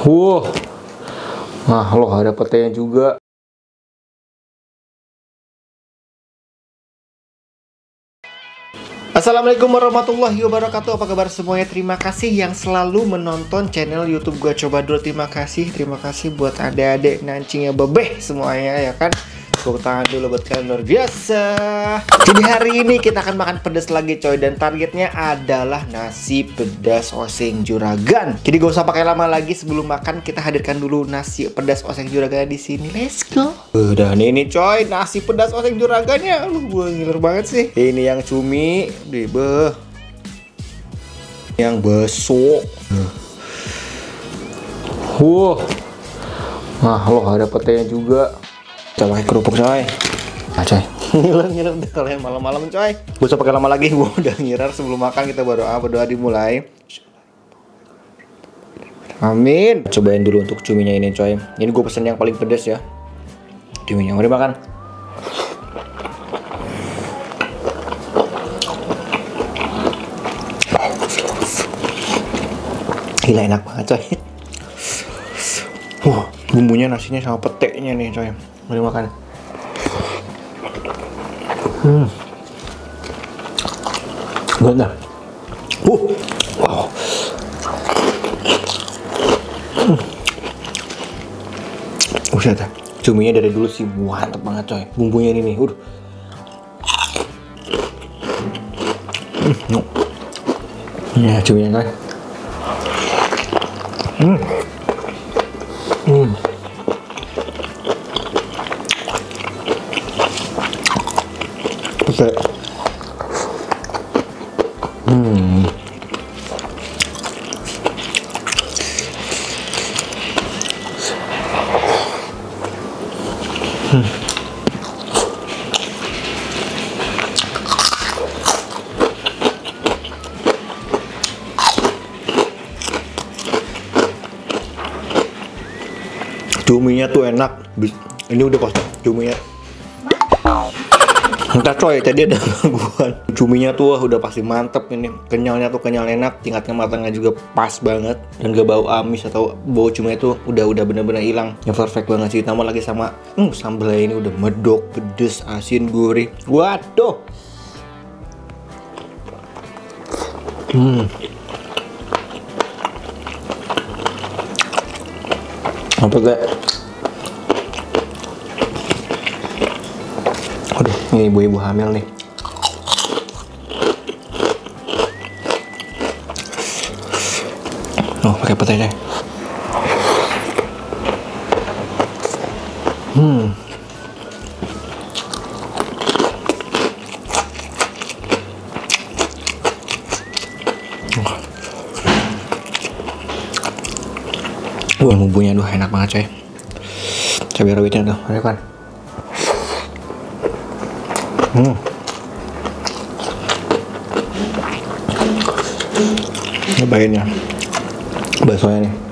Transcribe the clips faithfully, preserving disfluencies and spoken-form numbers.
Wow, nah loh ada petenya juga. Assalamualaikum warahmatullahi wabarakatuh. Apa kabar semuanya? Terima kasih yang selalu menonton channel YouTube gua coba dulu. Terima kasih, terima kasih buat adik-adik nancingnya bebeh semuanya ya kan. Tepuk tangan dulu buat kalian, luar biasa. Jadi hari ini kita akan makan pedas lagi coy, dan targetnya adalah nasi pedas oseng juragan. Jadi gak usah pakai lama lagi, sebelum makan kita hadirkan dulu nasi pedas oseng juragan di sini. Let's go. Udah nih nih coy, nasi pedas oseng juragannya. Lu gue ngiler banget sih. Ini yang cumi, deh beh. Yang besok. Wow. Nah, loh ada petenya juga. Kita pakai kerupuk coy. Nah coy, ngiler-ngiler deh kalian malam-malam coy. Gak usah pakai lama lagi, gue udah ngiler. Sebelum makan kita berdoa, berdoa dimulai. Amin. Cobain dulu untuk cuminya ini coy. Ini gue pesen yang paling pedas ya. Cuminya, mari makan. Gila enak banget coy. Wah, bumbunya nasinya sama peteknya nih coy. Mari makan. Hmm. Benar. Uh. Wow. Hmm. Udah, cuminya dari dulu sih mantep banget coy. Bumbunya ini nih, udah. Hmm. Ya, cuminya coy. Hmm. Hmm. Oke. Hmm. Hmm. Cuminya tuh enak. Ini udah kosong cuminya. Entah coy, tadi ada gangguan. Cuminya tuh udah pasti mantep ini. Kenyalnya tuh kenyal enak, tingkatnya matangnya juga pas banget, dan gak bau amis atau bau cuminya tuh udah udah bener-bener hilang. Yang perfect banget sih. Tambah lagi sama hmm, sambelnya ini udah medok, pedes, asin, gurih. Waduh. Hmm. Apa gak? Aduh, ini ibu-ibu hamil nih. Oh, pakai pete deh. Hmm. Wah, bumbunya tuh enak banget coy. Cabai rawitnya tuh, ada kan? Hmm. Cobain ya baksonya nih.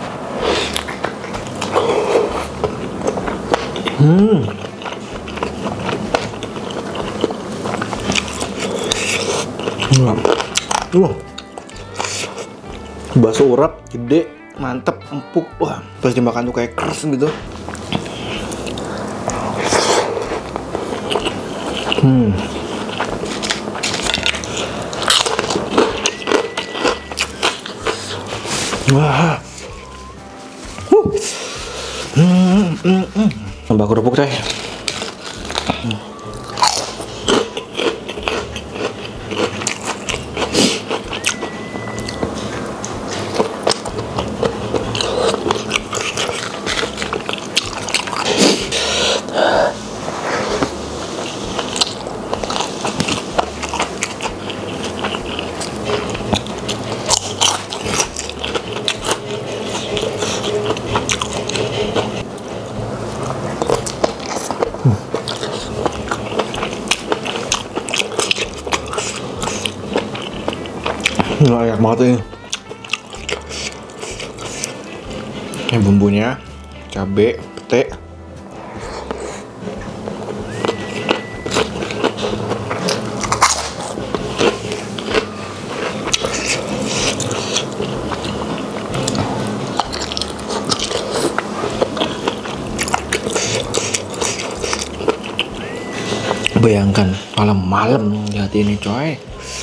Hmm. Uh. Bakso urap gede, mantep, empuk. Wah, pas dimakan tuh kayak keras gitu. Hmm. Wah. Uh. Hmm, hmm, hmm. Tambah kerupuk coy. Hmm. Layak banget ini. Ini bumbunya, cabe, pete. Bayangkan malam-malam lihat ini coy.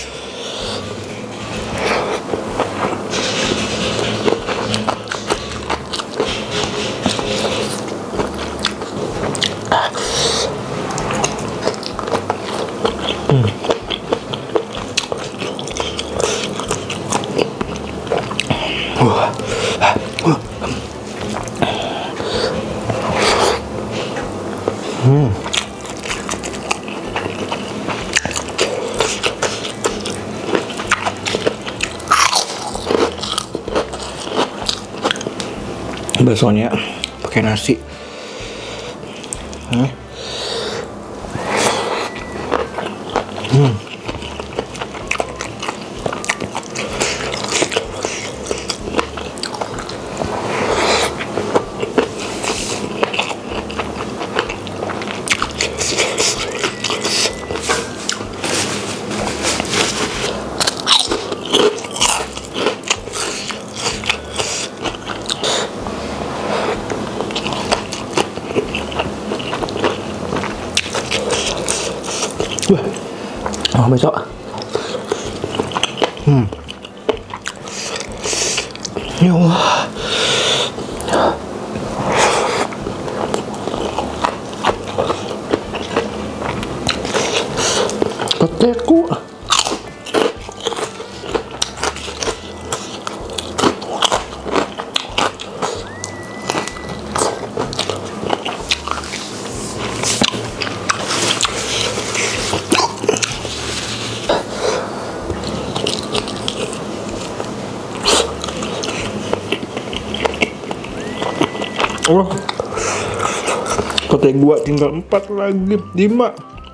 Hmm. Uh. Uh. Hmm. Baksonya pakai nasi. Hmm. Hmm. Wah, oh besok. Hmm. Ya Allah. Peteku. Oh, kata gua tinggal empat lagi, lima.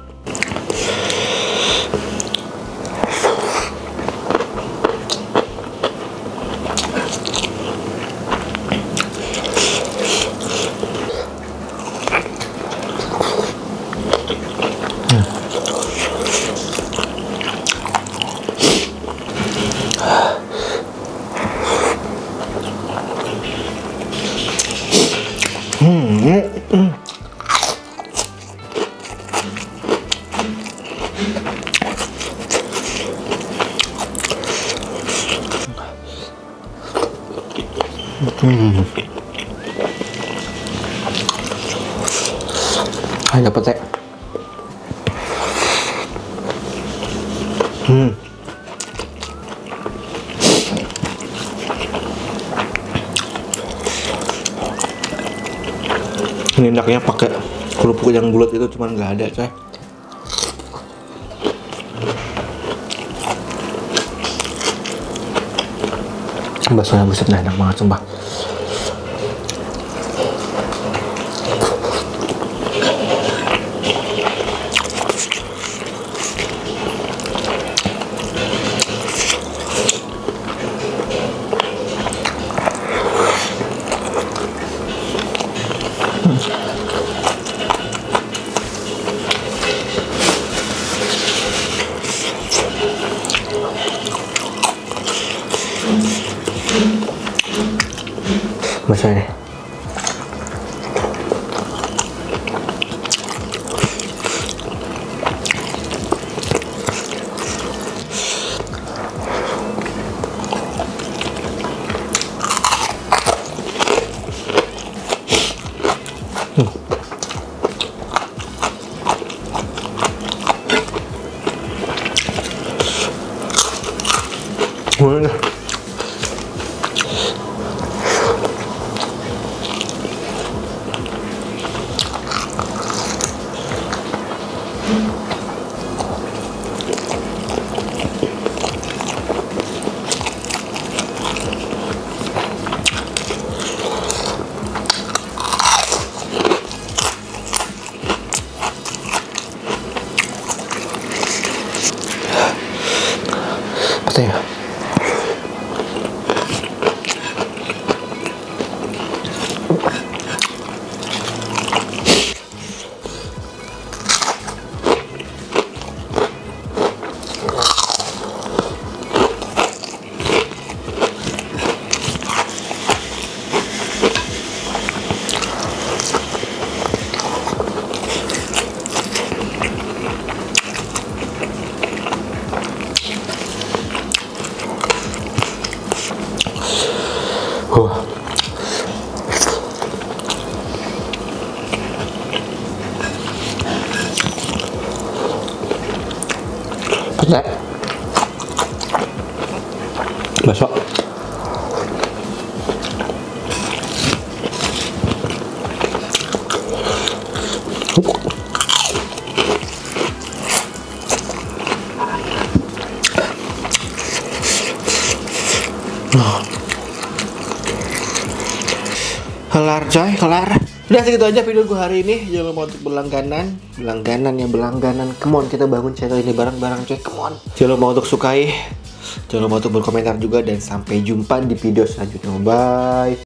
Hmm. Hmm. Hmm. Ayo dapat teh. Hmm. Ini enaknya pakai kerupuk yang bulat itu, cuman nggak ada coy. Baksonya buset dah, enak banget sumpah. Bakso ini. Hmm. Mana? Apa ya? Besok. Kelar coy, kelar. Udah segitu aja video gue hari ini. Jangan lupa untuk berlangganan. Berlangganan ya, berlangganan. Come on, kita bangun channel ini bareng-bareng coy, come on. Jangan lupa untuk sukai. Jangan lupa untuk berkomentar juga. Dan sampai jumpa di video selanjutnya. Bye.